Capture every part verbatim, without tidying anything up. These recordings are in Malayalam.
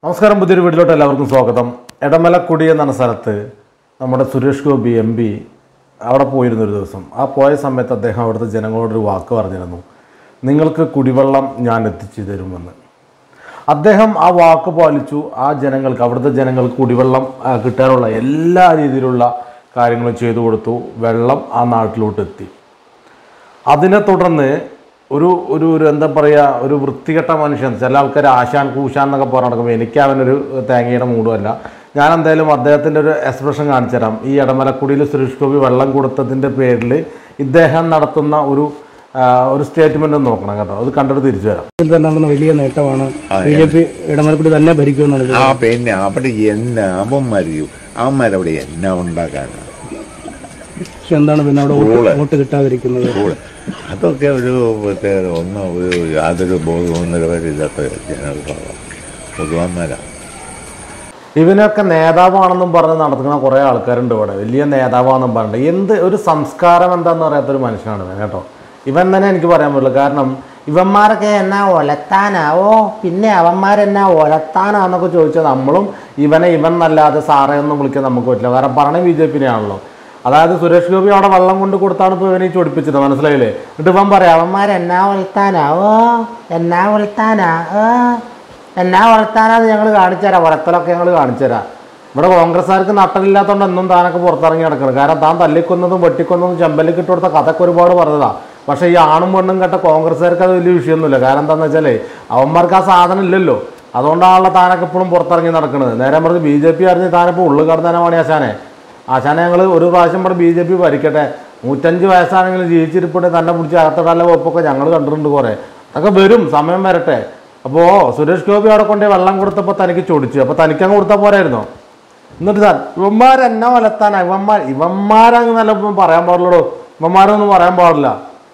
നമസ്കാരം, പുതിയൊരു വീട്ടിലോട്ട് എല്ലാവർക്കും സ്വാഗതം. എടമലക്കുടി എന്ന സ്ഥലത്ത് നമ്മുടെ സുരേഷ് ഗോപി എം പി അവിടെ പോയിരുന്നൊരു ദിവസം. ആ പോയ സമയത്ത് അദ്ദേഹം അവിടുത്തെ ജനങ്ങളോടൊരു വാക്ക് പറഞ്ഞിരുന്നു, നിങ്ങൾക്ക് കുടിവെള്ളം ഞാൻ എത്തിച്ചു തരുമെന്ന്. അദ്ദേഹം ആ വാക്ക് പാലിച്ചു. ആ ജനങ്ങൾക്ക്, അവിടുത്തെ ജനങ്ങൾക്ക് കുടിവെള്ളം കിട്ടാനുള്ള എല്ലാ രീതിയിലുള്ള കാര്യങ്ങളും ചെയ്തു കൊടുത്തു. വെള്ളം ആ നാട്ടിലോട്ട് എത്തി. അതിനെ തുടർന്ന് ഒരു ഒരു ഒരു എന്താ പറയുക, ഒരു വൃത്തികെട്ട മനുഷ്യൻ, ചില ആൾക്കാർ ആശാൻ കൂശാൻ എന്നൊക്കെ പറഞ്ഞ് നടക്കുമ്പോൾ എനിക്ക് അവനൊരു തേങ്ങയുടെ മൂടുമല്ല. ഞാൻ എന്തായാലും അദ്ദേഹത്തിൻ്റെ ഒരു എക്സ്പ്രഷൻ കാണിച്ചു തരാം. ഈ എടമലക്കുടിയിൽ സുരേഷ് ഗോപി വെള്ളം കൊടുത്തതിൻ്റെ പേരിൽ ഇദ്ദേഹം നടത്തുന്ന ഒരു ഒരു സ്റ്റേറ്റ്മെന്റ് നോക്കണം കേട്ടോ. അത് കണ്ടിട്ട് തിരിച്ചു വരാം. നടന്ന വലിയ നേട്ടമാണ്. ബി ജെ പി ഇടമലക്കുടി തന്നെ ഭരിക്കുമെന്നാണ്. ആ പിന്നെ അവിടെ എന്നാ അവന്മാരിയും അവന്മാരവിടെ എന്നാ ഉണ്ടാക്കാനാണ്. പക്ഷെ എന്താണ് പിന്നെ അവിടെ വോട്ട് കിട്ടാതിരിക്കുന്നത്? അതൊക്കെ ഒരു പ്രത്യേകത, ഒന്നും ഒരു യാതൊരു ബോധവും നിലവാരമില്ലാത്ത ജനവിഭാഗം പൊതുവന്മാരാണ്. ഇവനൊക്കെ നേതാവാണെന്നും പറഞ്ഞ് നടത്തുന്ന കുറേ ആൾക്കാരുണ്ട് ഇവിടെ. വലിയ നേതാവാണെന്നും പറഞ്ഞിട്ട് എന്ത് ഒരു സംസ്കാരം എന്താണെന്ന് പറയാത്തൊരു മനുഷ്യനാണ് ഇവൻ കേട്ടോ. ഇവൻ തന്നെ എനിക്ക് പറയാൻ പറ്റില്ല. കാരണം ഇവന്മാരൊക്കെ എന്നാ ഒലത്താനാ, ഓ പിന്നെ അവന്മാരെന്നാ ഒലത്താനാന്നൊക്കെ ചോദിച്ചാൽ നമ്മളും ഇവനെ ഇവൻ എന്നല്ലാതെ സാറേ ഒന്നും വിളിക്കാൻ നമുക്ക് പറ്റില്ല. കാരണം പറഞ്ഞ ബി ജെ പിനെ ആണല്ലോ. അതായത് സുരേഷ് ഗോപി അവിടെ വെള്ളം കൊണ്ട് കൊടുത്താണ് ഇപ്പോൾ ഇവനെ ചൊടിപ്പിച്ചത്, മനസ്സിലായില്ലേ? എന്നിട്ട് ഇവൻ പറയാം അവന്മാരെന്നാ വളർത്താനാ, ഓ എന്നാ വളർത്താനാ, ഓ എന്നാ വളർത്താനാന്ന് ഞങ്ങൾ കാണിച്ചു തരാം, വളർത്തലൊക്കെ ഞങ്ങൾ കാണിച്ചു തരാം. ഇവിടെ കോൺഗ്രസ്സുകാർക്ക് നട്ടലില്ലാത്തതുകൊണ്ട് എന്നും താനൊക്കെ പുറത്തിറങ്ങി നടക്കണം. കാരണം താൻ തല്ലിക്കൊന്നതും വെട്ടിക്കൊന്നതും ചെമ്പലിക്ക് ഇട്ട് കൊടുത്ത കഥക്ക് ഒരുപാട് പറഞ്ഞതാണ്. പക്ഷേ ഈ ആണും പെണ്ണും കേട്ട കോൺഗ്രസ്സുകാർക്ക് അത് വലിയ വിഷയമൊന്നുമില്ല. കാരണം എന്താണെന്ന് വെച്ചാൽ അവന്മാർക്ക് ആ സാധനം ഇല്ലല്ലോ. അതുകൊണ്ടാണല്ലോ താനൊക്കെ ഇപ്പോഴും പുറത്തിറങ്ങി നടക്കുന്നത്. നേരെ പറഞ്ഞ് ബി ജെ പി അറിഞ്ഞ് താനിപ്പോൾ ഉള്ളു കടന്നാനാണ് ആശാനെ. ആശാനെ ഞങ്ങൾ ഒരു പ്രാവശ്യം ഇവിടെ ബി ജെ പി ഭരിക്കട്ടെ, നൂറ്റഞ്ച് വയസ്സാണെങ്കിലും ജീവിച്ചിരിപ്പുണ്ട് തന്നെ പിടിച്ച് അകത്തടല്ല വെപ്പൊക്കെ ഞങ്ങൾ കണ്ടിട്ടുണ്ട് കുറേ. അതൊക്കെ വരും, സമയം വരട്ടെ. അപ്പോൾ സുരേഷ് ഗോപി അവിടെ കൊണ്ടേ വെള്ളം കൊടുത്തപ്പോൾ തനിക്ക് ചൊടിച്ചു. അപ്പോൾ തനിക്കങ്ങ് കൊടുത്താൽ പോരായിരുന്നോ? എന്നിട്ട് താൻ ഇവന്മാരെന്നാ വലത്താനാ, ഇവന്മാർ ഇവന്മാരങ്ങ് നല്ല പറയാൻ പാടില്ലടോ, ഇവന്മാരൊന്നും പറയാൻ പാടില്ല.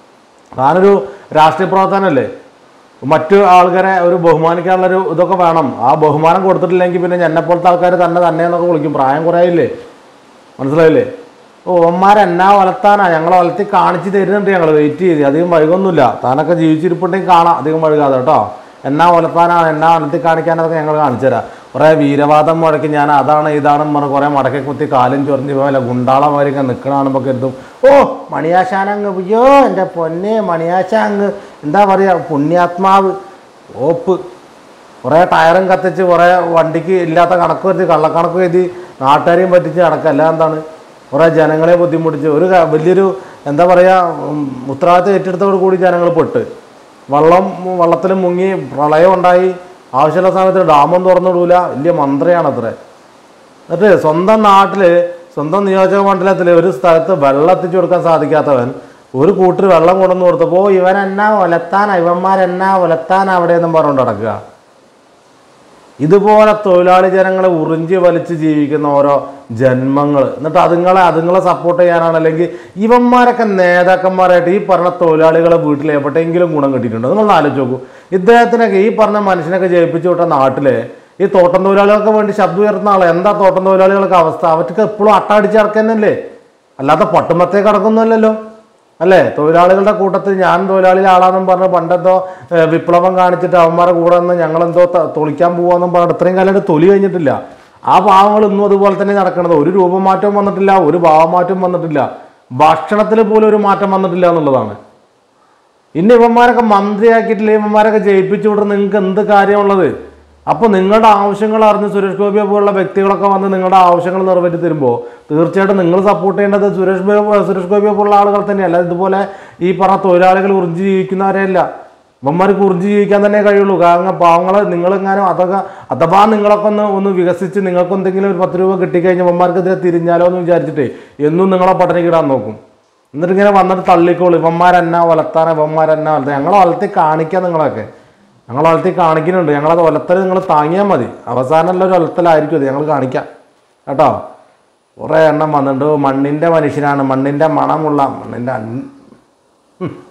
താനൊരു രാഷ്ട്രീയ പ്രവർത്തനമല്ലേ, മറ്റു ആൾക്കാരെ ഒരു ബഹുമാനിക്കാനുള്ളൊരു ഇതൊക്കെ വേണം. ആ ബഹുമാനം കൊടുത്തിട്ടില്ലെങ്കിൽ പിന്നെ എന്നെപ്പോലത്തെ ആൾക്കാർ തന്നെ തന്നെ എന്നൊക്കെ വിളിക്കും. പ്രായം കുറേ ഇല്ലേ, മനസ്സിലായില്ലേ? ഓ ഒന്മാരെന്നാ വളർത്താനാ, ഞങ്ങളെ വളർത്തി കാണിച്ച് തരുന്നുണ്ട്, ഞങ്ങൾ വെയിറ്റ് ചെയ്ത്. അധികം വൈകൊന്നുമില്ല, താനൊക്കെ ജീവിച്ചിരിപ്പുണ്ടെങ്കിൽ കാണാം, അധികം വഴുകാതെ കേട്ടോ. എന്നാ വളർത്താനാണ്, എന്നാ വളർത്തി കാണിക്കാനൊക്കെ ഞങ്ങൾ കാണിച്ചു തരാം. കുറേ വീരവാദം മുടക്കി ഞാൻ അതാണ് ഇതാണെന്ന് പറഞ്ഞ് കുറേ മടക്കി കുത്തി കാലും ചൊറിഞ്ഞ് പോയല്ല ഗുണ്ടാളമാരൊക്കെ നിൽക്കണമെന്നൊക്കെ കരുതും. ഓ മണിയാശാനങ്ങ്, അയ്യോ എൻ്റെ പൊന്നെ മണിയാശാങ്ങ്, എന്താ പറയുക, പുണ്യാത്മാവ് ഓപ്പ്. കുറേ ടയറും കത്തിച്ച് കുറേ വണ്ടിക്ക് ഇല്ലാത്ത കണക്ക് വരുത്തി കള്ളക്കണക്ക് എഴുതി നാട്ടുകാരെയും പറ്റിച്ച് നടക്കുക. അല്ല എന്താണ്, കുറേ ജനങ്ങളെ ബുദ്ധിമുട്ടിച്ച് ഒരു വലിയൊരു എന്താ പറയുക ഉത്തരവാദിത്തം ഏറ്റെടുത്തോട് കൂടി ജനങ്ങൾ പെട്ട് വെള്ളം വെള്ളത്തിൽ മുങ്ങി പ്രളയം ഉണ്ടായി. ആവശ്യമുള്ള സമയത്ത് ഡാമൊന്നും തുറന്നിടൂല. വലിയ മന്ത്രിയാണത്രേ. എന്നിട്ട് സ്വന്തം നാട്ടിൽ സ്വന്തം നിയോജക മണ്ഡലത്തിൽ ഒരു സ്ഥലത്ത് വെള്ളം എത്തിച്ചു കൊടുക്കാൻ സാധിക്കാത്തവൻ ഒരു കൂട്ടർ വെള്ളം കൊണ്ടുവന്ന് കൊടുത്തപ്പോൾ ഇവൻ എന്നാ ഒലത്താനാ, ഇവന്മാരെന്നാ ഒലത്താനാ അവിടെയെന്നും പറഞ്ഞുകൊണ്ട് നടക്കുക. ഇതുപോലെ തൊഴിലാളി ജനങ്ങളെ ഉറിഞ്ചി വലിച്ച് ജീവിക്കുന്ന ഓരോ ജന്മങ്ങൾ. എന്നിട്ട് അതുങ്ങളെ അതുങ്ങളെ സപ്പോർട്ട് ചെയ്യാനാണ്. അല്ലെങ്കിൽ ഇവന്മാരൊക്കെ നേതാക്കന്മാരായിട്ട് ഈ പറഞ്ഞ തൊഴിലാളികളെ വീട്ടിൽ എവിടെയെങ്കിലും ഗുണം കിട്ടിയിട്ടുണ്ടോ? നിങ്ങളൊന്ന് ആലോചിച്ച് നോക്കൂ. ഇദ്ദേഹത്തിനൊക്കെ ഈ പറഞ്ഞ മനുഷ്യനൊക്കെ ജയിപ്പിച്ചു വിട്ട നാട്ടിലെ ഈ തോട്ടം തൊഴിലാളികൾക്ക് വേണ്ടി ശബ്ദം ഉയർത്തുന്ന ആൾ എന്താ തോട്ടം തൊഴിലാളികൾക്ക് അവസ്ഥ? അവർക്ക് എപ്പോഴും അട്ടടിച്ച് ഇറക്കുന്നല്ലേ, അല്ലാതെ പട്ടുമത്തേ കിടക്കുന്നല്ലോ അല്ലേ? തൊഴിലാളികളുടെ കൂട്ടത്തിൽ ഞാൻ തൊഴിലാളിയിലെ ആളാണെന്നും പറഞ്ഞ് പണ്ടെന്തോ വിപ്ലവം കാണിച്ചിട്ട് അവന്മാരെ കൂടെ നിന്ന് ഞങ്ങളെന്തോ തൊളിക്കാൻ പോവാന്നും പറഞ്ഞിട്ട് ഇത്രയും കാലമായിട്ട് തൊലി കഴിഞ്ഞിട്ടില്ല. ആ പാവങ്ങൾ ഇന്നും അതുപോലെ തന്നെ നടക്കണത്. ഒരു രൂപമാറ്റവും വന്നിട്ടില്ല, ഒരു ഭാവമാറ്റവും വന്നിട്ടില്ല, ഭക്ഷണത്തിൽ പോലും ഒരു മാറ്റം വന്നിട്ടില്ല എന്നുള്ളതാണ്. ഇന്ന് ഇവന്മാരൊക്കെ മന്ത്രിയാക്കിയിട്ടില്ല, ഇവന്മാരൊക്കെ ജയിപ്പിച്ചു വിടുന്ന നിങ്ങൾക്ക് എന്ത് കാര്യമുള്ളത്? അപ്പോൾ നിങ്ങളുടെ ആവശ്യങ്ങൾ അറിഞ്ഞ് സുരേഷ് ഗോപിയെ പോലുള്ള വ്യക്തികളൊക്കെ വന്ന് നിങ്ങളുടെ ആവശ്യങ്ങൾ നിറവേറ്റി തരുമ്പോൾ തീർച്ചയായിട്ടും നിങ്ങൾ സപ്പോർട്ട് ചെയ്യേണ്ടത് സുരേഷ് ഗോപി സുരേഷ് ഗോപിയെ പോലുള്ള ആളുകൾ തന്നെയല്ല. ഇതുപോലെ ഈ പറഞ്ഞ തൊഴിലാളികൾ ഉറിഞ്ചി ജീവിക്കുന്നവരെയല്ല. ഇവന്മാർക്ക് ഉറിഞ്ചി ജീവിക്കാൻ തന്നെ കഴിയുള്ളൂ. കാരണം പാവങ്ങൾ നിങ്ങളെങ്ങാനും അതൊക്കെ അഥവാ നിങ്ങളൊക്കെ ഒന്ന് ഒന്ന് വികസിച്ച് നിങ്ങൾക്ക് എന്തെങ്കിലും ഒരു പത്ത് രൂപ കിട്ടിക്കഴിഞ്ഞാൽ ഇവന്മാർക്കെതിരെ തിരിഞ്ഞാലോ എന്ന് വിചാരിച്ചിട്ട് എന്നും നിങ്ങളെ പട്ടിണിക്ക് ഇടാൻ നോക്കും. എന്നിട്ട് ഇങ്ങനെ വന്നിട്ട് തള്ളിക്കോളൂ, ഇവന്മാരെന്നാ വളർത്താൻ, ഇവന്മാരെന്നാ വളർത്താൻ. ഞങ്ങളെ വളർത്തി കാണിക്കാം, നിങ്ങളൊക്കെ ഞങ്ങൾ വളർത്തി കാണിക്കുന്നുണ്ട്. ഞങ്ങളത് ഒലത്തൽ നിങ്ങൾ താങ്ങിയാൽ മതി. അവസാനമുള്ള ഒരു ഒലത്തലായിരിക്കും അത്, ഞങ്ങൾ കാണിക്കാം കേട്ടോ. കുറേ എണ്ണം വന്നിട്ടുണ്ട്. മണ്ണിൻ്റെ മനുഷ്യനാണ്, മണ്ണിൻ്റെ മണമുള്ള മണ്ണിൻ്റെ